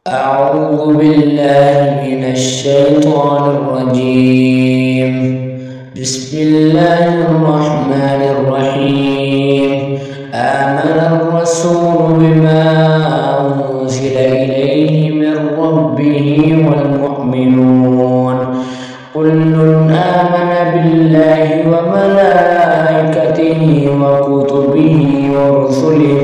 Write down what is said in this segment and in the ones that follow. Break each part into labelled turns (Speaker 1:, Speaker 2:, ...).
Speaker 1: أعوذ بالله من الشيطان الرجيم. بسم الله الرحمن الرحيم. آمن الرسول بما أنزل إليه من ربه والمؤمنون كل آمن بالله وملائكته وكتبه ورسله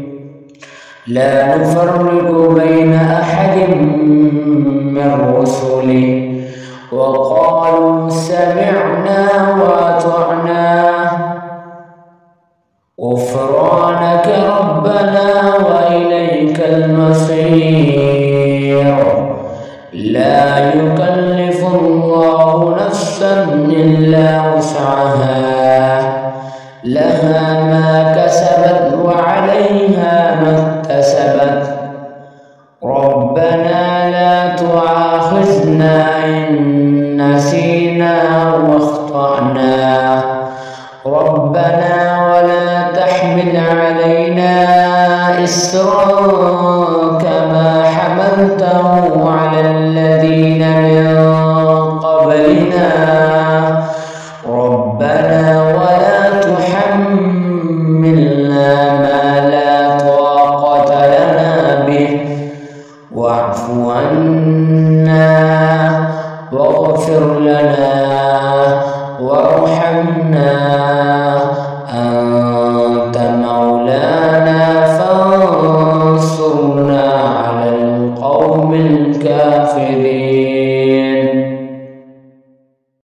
Speaker 1: لا نفرق بين أحد من رسله وقالوا سمعنا وأطعنا غفرانك ربنا وإليك المصير. لا يكلف الله نفسا إلا وسعها لها ما كسبت وعليها ما اكتسبت. ربنا لا تؤاخذنا إن نسينا واخطأنا. ربنا ولا تحمل علينا إصرا كما حملته على